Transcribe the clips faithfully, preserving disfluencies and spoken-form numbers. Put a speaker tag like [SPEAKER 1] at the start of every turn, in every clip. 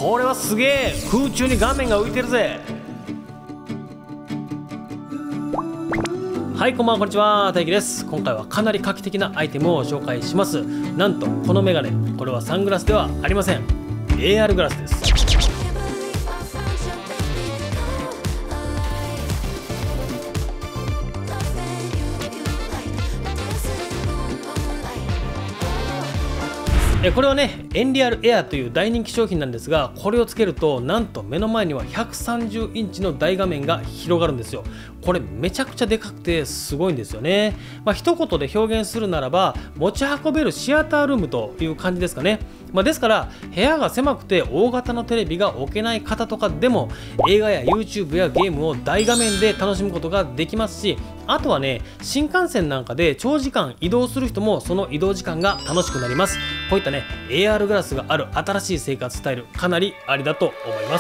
[SPEAKER 1] これはすげえ、空中に画面が浮いてるぜ。はい、こんばんは、こんにちは、大輝です。今回はかなり画期的なアイテムを紹介します。なんとこのメガネ、これはサングラスではありません。 エーアール グラスです。これはね、エンリアルエアという大人気商品なんですが、これをつけるとなんと目の前にはひゃくさんじゅうインチの大画面が広がるんですよ。これめちゃくちゃでかくてすごいんですよね。まあ一言で表現するならば、持ち運べるシアタールームという感じですかね。まあ、ですから部屋が狭くて大型のテレビが置けない方とかでも映画や YouTube やゲームを大画面で楽しむことができますし、あとはね、新幹線なんかで長時間移動する人もその移動時間が楽しくなります。こういったね エーアール グラスがある新しい生活スタイル、かなりありだと思います。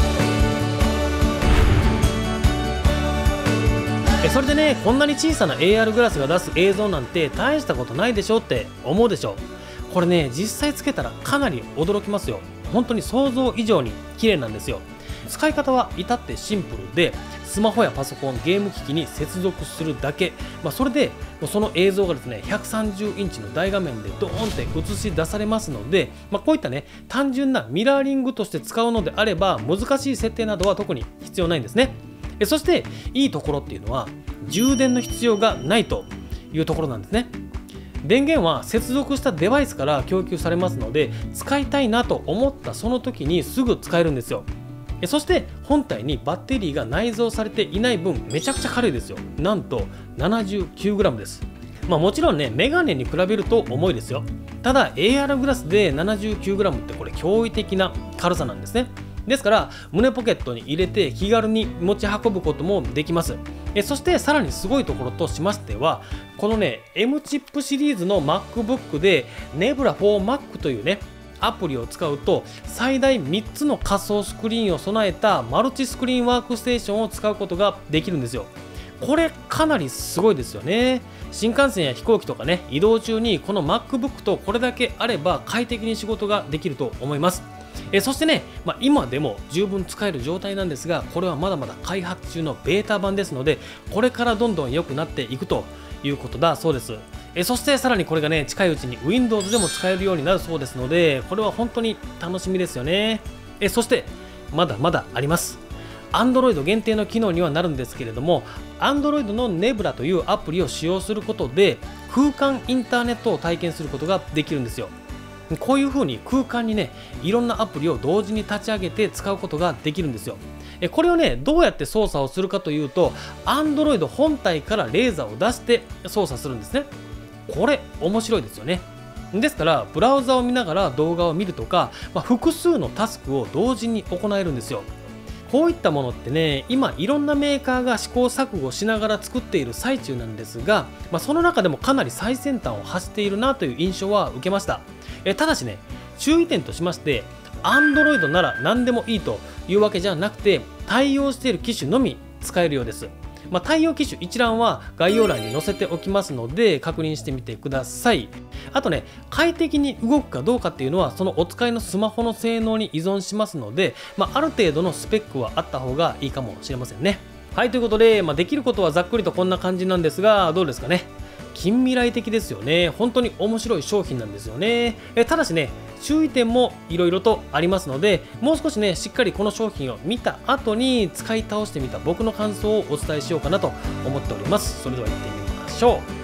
[SPEAKER 1] それでね、こんなに小さな エーアール グラスが出す映像なんて大したことないでしょって思うでしょ。これね、実際つけたらかなり驚きますよ。本当に想像以上に綺麗なんですよ。使い方は至ってシンプルで、スマホやパソコン、ゲーム機器に接続するだけ、まあ、それでその映像がですねひゃくさんじゅうインチの大画面でドーンって映し出されますので、まあ、こういったね単純なミラーリングとして使うのであれば難しい設定などは特に必要ないんですね。そしていいところっていうのは充電の必要がないというところなんですね。電源は接続したデバイスから供給されますので、使いたいなと思ったその時にすぐ使えるんですよ。そして本体にバッテリーが内蔵されていない分めちゃくちゃ軽いですよ。なんと ななじゅうきゅうグラム です。まあもちろんね、メガネに比べると重いですよ。ただ エーアール グラスで ななじゅうきゅうグラム ってこれ驚異的な軽さなんですね。ですから胸ポケットに入れて気軽に持ち運ぶこともできます。えそしてさらにすごいところとしましては、このね M チップシリーズの MacBook で ネブラフォーマック というねアプリを使うと最大みっつの仮想スクリーンを備えたマルチスクリーンワークステーションを使うことができるんですよ。これかなりすごいですよね。新幹線や飛行機とかね移動中にこの MacBook とこれだけあれば快適に仕事ができると思います。えそしてね、まあ、今でも十分使える状態なんですが、これはまだまだ開発中のベータ版ですので、これからどんどん良くなっていくということだそうです。えそしてさらにこれがね近いうちに Windows でも使えるようになるそうですので、これは本当に楽しみですよね。えそしてまだまだあります。 Android 限定の機能にはなるんですけれども、 Android の ネブラ というアプリを使用することで空間インターネットを体験することができるんですよ。こういう風に空間にねいろんなアプリを同時に立ち上げて使うことができるんですよ。これをねどうやって操作をするかというと、 Android 本体からレーザーを出して操作するんですね。これ面白いですよね。ですからブラウザを見ながら動画を見るとか、まあ、複数のタスクを同時に行えるんですよ。こういったものってね、今いろんなメーカーが試行錯誤しながら作っている最中なんですが、まあ、その中でもかなり最先端を走っているなという印象は受けました。えただしね、注意点としまして Android なら何でもいいというわけじゃなくて、対応している機種のみ使えるようです。まあ、対応機種一覧は概要欄に載せておきますので確認してみてください。あとね、快適に動くかどうかっていうのはそのお使いのスマホの性能に依存しますので、まあ、ある程度のスペックはあった方がいいかもしれませんね。はい、ということで、まあ、できることはざっくりとこんな感じなんですが、どうですかね。近未来的ですよね。本当に面白い商品なんですよね。えただしね、注意点もいろいろとありますので、もう少しねしっかりこの商品を見た後に使い倒してみた僕の感想をお伝えしようかなと思っております。それでは行ってみましょう。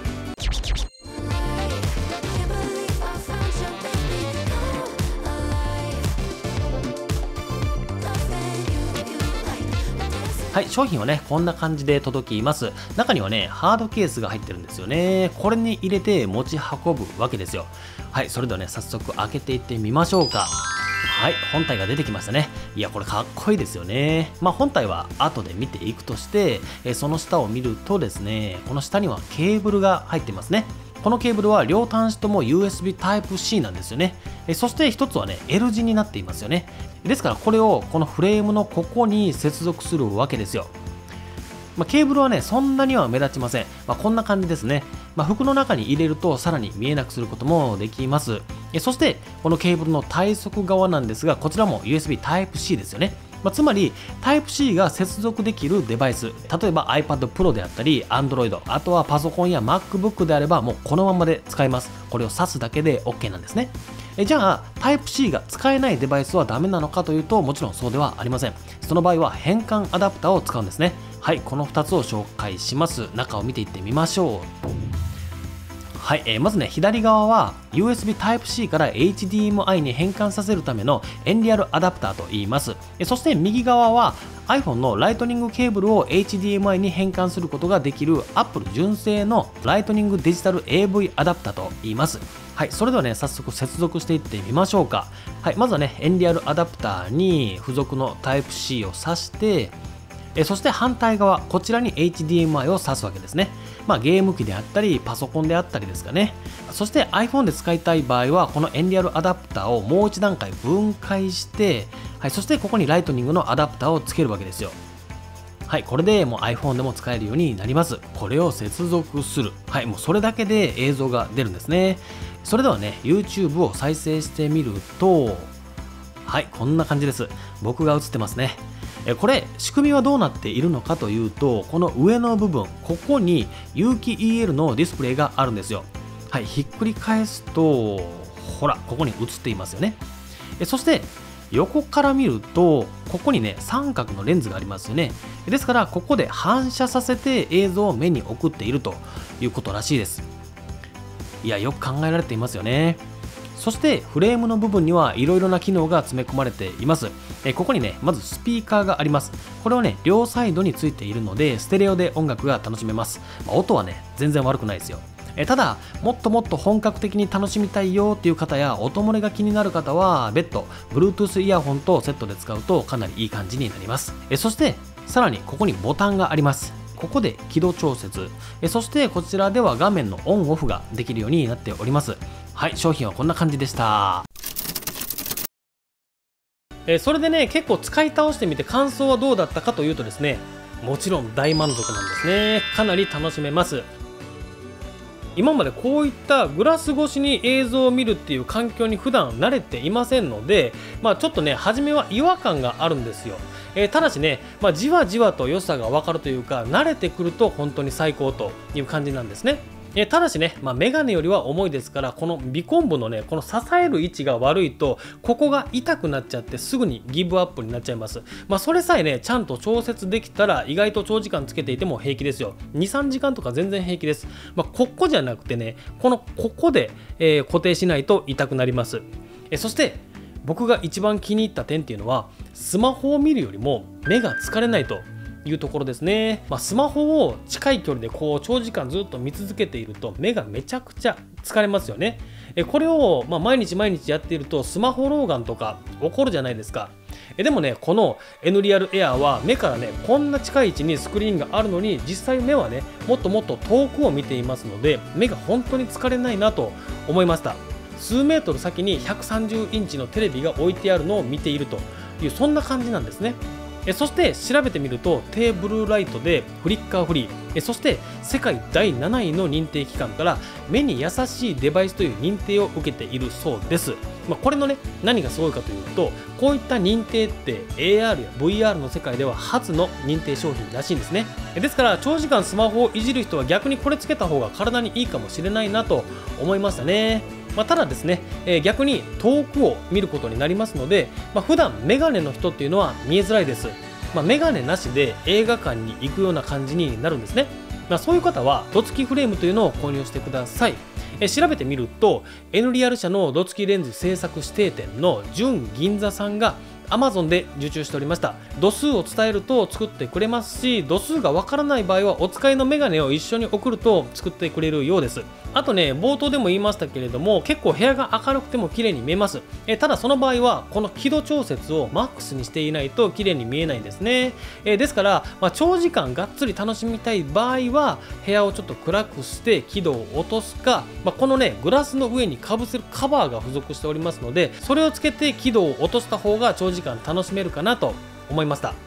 [SPEAKER 1] はい、商品はねこんな感じで届きます。中にはねハードケースが入ってるんですよね。これに入れて持ち運ぶわけですよ。はい、それではね早速開けていってみましょうか。はい、本体が出てきましたね。いやこれかっこいいですよね。まあ本体は後で見ていくとして、えその下を見るとですね、この下にはケーブルが入ってますね。このケーブルは両端子とも ユーエスビー タイプ シー なんですよね。えそして一つはね L 字になっていますよね。ですからこれをこのフレームのここに接続するわけですよ。 まあ、ケーブルはねそんなには目立ちません。まあ、こんな感じですね。まあ、服の中に入れるとさらに見えなくすることもできます。えそしてこのケーブルの体側側なんですが、こちらも ユーエスビー タイプ シー ですよね。まあ、つまり タイプ シー が接続できるデバイス、例えば iPad Pro であったり Android、 あとはパソコンや MacBook であればもうこのままで使えます。これを挿すだけで OK なんですね。えじゃあ タイプ シー が使えないデバイスはダメなのかというと、もちろんそうではありません。その場合は変換アダプターを使うんですね。はい、このふたつを紹介します。中を見ていってみましょう。はい、えー、まずね左側は ユーエスビー タイプ シー から エイチディーエムアイ に変換させるためのエンリアルアダプターと言います。えそして右側は iPhone のライトニングケーブルを エイチディーエムアイ に変換することができる Apple 純正のライトニングデジタル エーブイ アダプターと言います。はい、それではね早速接続していってみましょうか。はい、まずはねエンリアルアダプターに付属の タイプ シー を挿して、えそして反対側こちらに エイチディーエムアイ を挿すわけですね。まあ、ゲーム機であったりパソコンであったりですかね。そして iPhone で使いたい場合はこのエンリアルアダプターをもう一段階分解して、はい、そしてここにライトニングのアダプターをつけるわけですよ。はい、これでもう iPhone でも使えるようになります。これを接続する。はい、もうそれだけで映像が出るんですね。それではね YouTube を再生してみると、はい、こんな感じです。僕が映ってますね。これ仕組みはどうなっているのかというと、この上の部分ここに有機 イーエル のディスプレイがあるんですよ。はい、ひっくり返すとほらここに映っていますよね。そして横から見るとここにね三角のレンズがありますよね。ですからここで反射させて映像を目に送っているということらしいです。いやよく考えられていますよね。そしてフレームの部分にはいろいろな機能が詰め込まれています。えここにねまずスピーカーがあります。これはね両サイドについているのでステレオで音楽が楽しめます。まあ、音はね全然悪くないですよ。えただもっともっと本格的に楽しみたいよっていう方や音漏れが気になる方は別途 Bluetooth イヤホンとセットで使うとかなりいい感じになります。えそしてさらにここにボタンがあります。ここで輝度調節、えそしてこちらでは画面のオンオフができるようになっております。はい、商品はこんな感じでした。えそれでね結構使い倒してみて感想はどうだったかというとですね、もちろん大満足なんですね。かなり楽しめます。今までこういったグラス越しに映像を見るっていう環境に普段慣れていませんので、まあ、ちょっとね初めは違和感があるんですよ。えー、ただしね、まあ、じわじわと良さが分かるというか慣れてくると本当に最高という感じなんですね。えー、ただしね、まあ、メガネよりは重いですから、この尾根部のねこの支える位置が悪いとここが痛くなっちゃってすぐにギブアップになっちゃいます。まあ、それさえねちゃんと調節できたら意外と長時間つけていても平気ですよ。にさんじかんとか全然平気です。まあ、ここじゃなくてねこのここで、えー、固定しないと痛くなります。えー、そして僕が一番気に入った点っていうのはスマホを見るよりも目が疲れないというところですね。まあ、スマホを近い距離でこう長時間ずっと見続けていると目がめちゃくちゃ疲れますよね。えこれをまあ毎日毎日やっているとスマホ老眼とか起こるじゃないですか。えでもねこの エヌリアルエアーは目からねこんな近い位置にスクリーンがあるのに実際目はねもっともっと遠くを見ていますので目が本当に疲れないなと思いました。数メートル先にひゃくさんじゅうインチのテレビが置いてあるのを見ているというそんな感じなんですね。えそして調べてみると低ブルーライトでフリッカーフリー、えそして世界だいなないの認定機関から目に優しいデバイスという認定を受けているそうです。まあ、これのね何がすごいかというとこういった認定って エーアール や ブイアール の世界では初の認定商品らしいんですね。ですから長時間スマホをいじる人は逆にこれつけた方が体にいいかもしれないなと思いましたね。まあ、ただですね、えー、逆に遠くを見ることになりますので、まあ、普段メガネの人っていうのは見えづらいです。まあ、メガネなしで映画館に行くような感じになるんですね。まあ、そういう方はドツキフレームというのを購入してください。えー、調べてみると エヌリアル 社のドツキレンズ製作指定店の純銀座さんがAmazon で受注しておりました。度数を伝えると作ってくれますし、度数がわからない場合はお使いのメガネを一緒に送ると作ってくれるようです。あとね、冒頭でも言いましたけれども、結構部屋が明るくても綺麗に見えます。えただその場合はこの輝度調節をマックスにしていないと綺麗に見えないんですね。えですから、まあ、長時間がっつり楽しみたい場合は部屋をちょっと暗くして輝度を落とすか、まあ、このねグラスの上にかぶせるカバーが付属しておりますので、それをつけて輝度を落とした方が長時間楽しめるかなと思いました。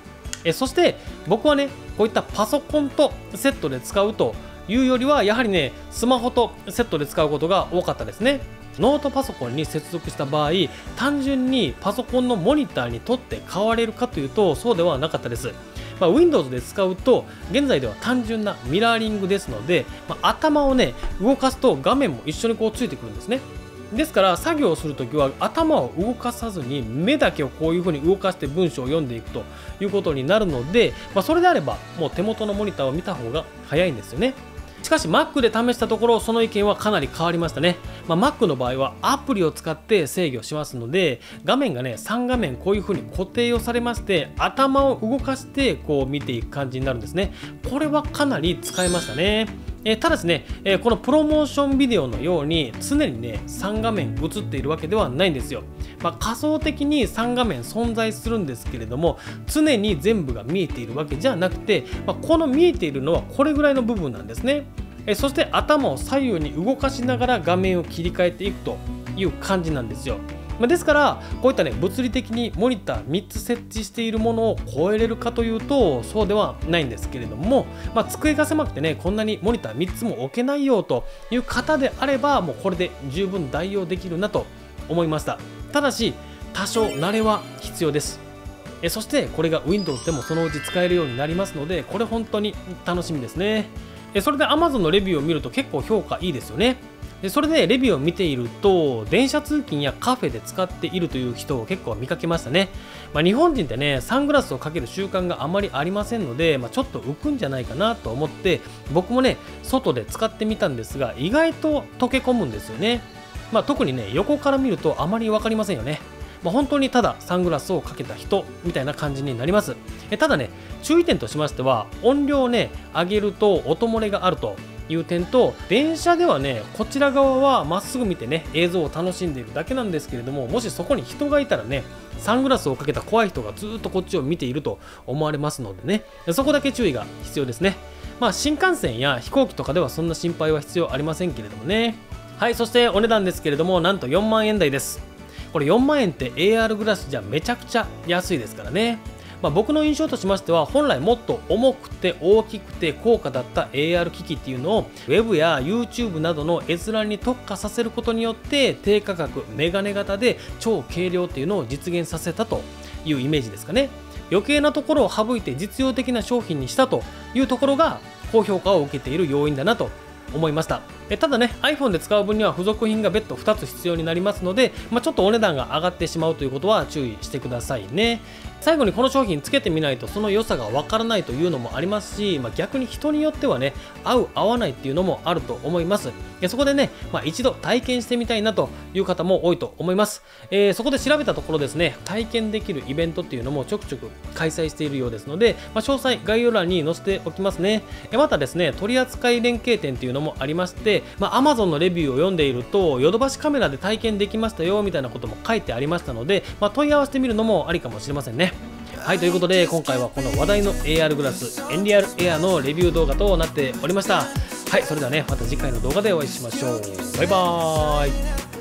[SPEAKER 1] えそして僕はねこういったパソコンとセットで使うというよりはやはりねスマホとセットで使うことが多かったですね。ノートパソコンに接続した場合、単純にパソコンのモニターにとって変われるかというとそうではなかったです。まあ、Windows で使うと現在では単純なミラーリングですので、まあ、頭をね動かすと画面も一緒にこうついてくるんですね。ですから作業をするときは頭を動かさずに目だけをこういう風に動かして文章を読んでいくということになるので、まあ、それであればもう手元のモニターを見た方が早いんですよね。しかし Mac で試したところその意見はかなり変わりましたね。まあ、Mac の場合はアプリを使って制御しますので画面がねさん画面こういう風に固定をされまして頭を動かしてこう見ていく感じになるんですね。これはかなり使えましたね。えー、ただですね、えー、このプロモーションビデオのように常にねさん画面映っているわけではないんですよ。まあ、仮想的にさん画面存在するんですけれども常に全部が見えているわけじゃなくて、まあ、この見えているのはこれぐらいの部分なんですね。えそして頭を左右に動かしながら画面を切り替えていくという感じなんですよ。まあ、ですからこういったね物理的にモニターみっつ設置しているものを超えれるかというとそうではないんですけれども、まあ、机が狭くてねこんなにモニターみっつも置けないよという方であればもうこれで十分代用できるなと思いました。ただし多少慣れは必要です。えそしてこれが Windows でもそのうち使えるようになりますのでこれ本当に楽しみですね。それで Amazon のレビューを見ると結構評価いいですよね。でそれでレビューを見ていると電車通勤やカフェで使っているという人を結構見かけましたね。まあ、日本人ってねサングラスをかける習慣があまりありませんので、まあ、ちょっと浮くんじゃないかなと思って僕もね外で使ってみたんですが意外と溶け込むんですよね。まあ、特にね横から見るとあまり分かりませんよね。まあ、本当にただサングラスをかけた人みたいな感じになります。えただね注意点としましては音量をね上げると音漏れがあるという点と電車ではねこちら側はまっすぐ見てね映像を楽しんでいるだけなんですけれどももしそこに人がいたらねサングラスをかけた怖い人がずっとこっちを見ていると思われますのでねそこだけ注意が必要ですね。まあ新幹線や飛行機とかではそんな心配は必要ありませんけれどもね。はい、そしてお値段ですけれどもなんとよんまんえん台です。これよんまんえんって エーアール グラスじゃめちゃくちゃ安いですからね。まあ、僕の印象としましては本来もっと重くて大きくて高価だった エーアール 機器っていうのを Web や YouTube などの閲覧に特化させることによって低価格メガネ型で超軽量っていうのを実現させたというイメージですかね。余計なところを省いて実用的な商品にしたというところが高評価を受けている要因だなと思いました。えただね iPhone で使う分には付属品が別途ふたつ必要になりますので、まあ、ちょっとお値段が上がってしまうということは注意してくださいね。最後にこの商品つけてみないとその良さがわからないというのもありますし、まあ、逆に人によってはね合う合わないっていうのもあると思います。そこでね、まあ、一度体験してみたいなという方も多いと思います。えー、そこで調べたところですね体験できるイベントっていうのもちょくちょく開催しているようですので、まあ、詳細概要欄に載せておきますね。またですね取扱連携店っていうのもありまして、まあ、Amazon のレビューを読んでいるとヨドバシカメラで体験できましたよみたいなことも書いてありましたので、まあ、問い合わせてみるのもありかもしれませんね。はい、ということで今回はこの話題の エーアール グラスエンリアルエアのレビュー動画となっておりました。はい、それではねまた次回の動画でお会いしましょう。バイバーイ。